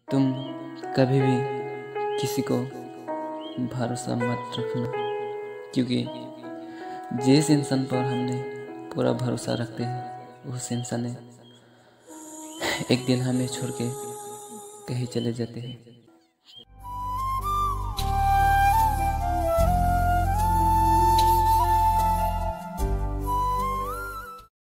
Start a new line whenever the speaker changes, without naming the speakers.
तुम कभी भी किसी को भरोसा मत रखना, क्योंकि जिस इंसान पर हमने पूरा भरोसा रखते हैं उस इंसान ने एक दिन हमें छोड़ के कहीं चले जाते हैं।